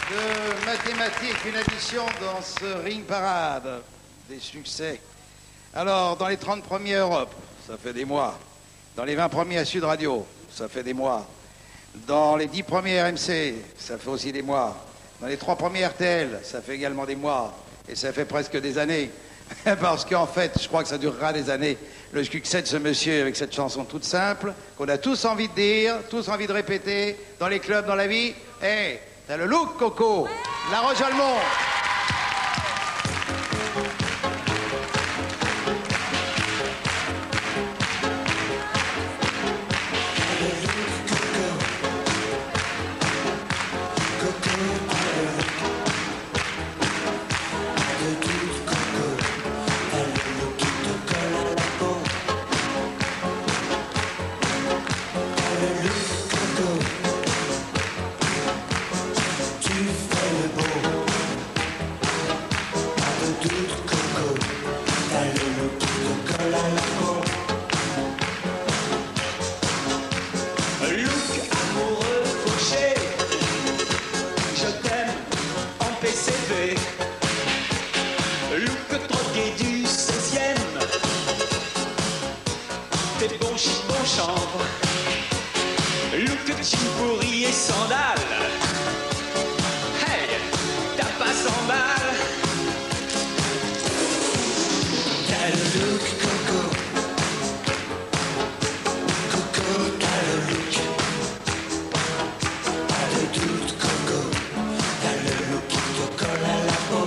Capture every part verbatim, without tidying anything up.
de mathématiques, une addition dans ce ring parade des succès. Alors, dans les trente premiers Europe, ça fait des mois. Dans les vingt premiers à Sud Radio, ça fait des mois. Dans les dix premiers R M C, ça fait aussi des mois. Dans les trois premiers R T L, ça fait également des mois. Et ça fait presque des années. Parce qu'en fait, je crois que ça durera des années. Le succès de ce monsieur avec cette chanson toute simple, qu'on a tous envie de dire, tous envie de répéter, dans les clubs, dans la vie. Hé, hey, t'as le look, Coco. La Roche-Valmont. Look drogué du seizième, t'es bon chic, bon chanvre. Look jean pourri et sandales. Hey, t'as pas cent balles. T'as le look Coco. Coco, t'as le look. Pas de doute Coco. T'as le look qui te colle à la peau.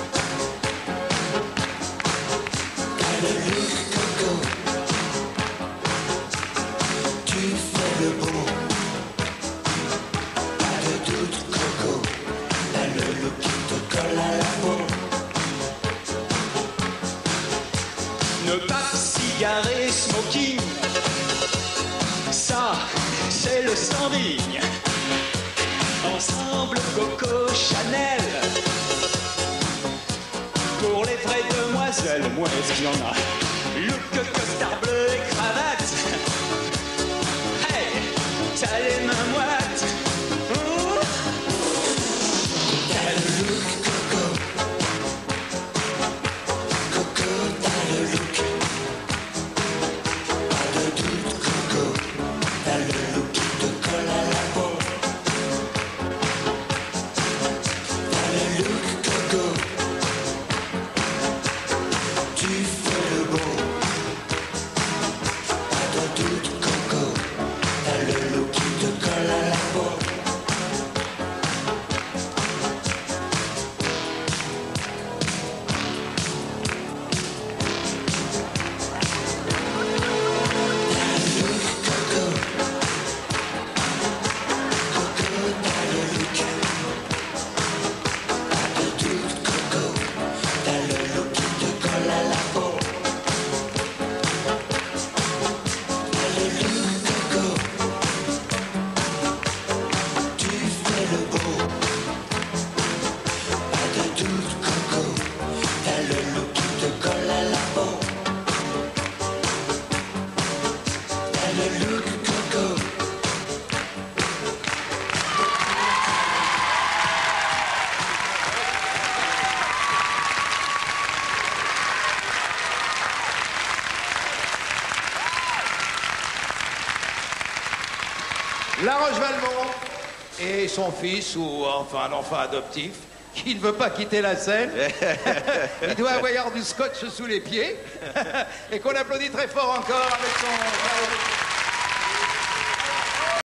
Ne pas cigaret smoking, ça c'est le standing. Ensemble Coco Chanel, pour les vraies demoiselles, moi est-ce qu'il y en a? Look costard bleu et cravate. Hey, t'as les mains moites. Oh. T'as le look Coco. Coco, t'as le look. Pas de doute Coco. T'as le look qui te colle à la peau. T'as le look Coco. Tu fais le beau. Pas de doute Coco. T'as le look qui te colle à la peau. La Roche-Valmont et son fils, ou enfin un enfant adoptif, qui ne veut pas quitter la scène. Il doit avoir du scotch sous les pieds. Et qu'on applaudit très fort encore avec son...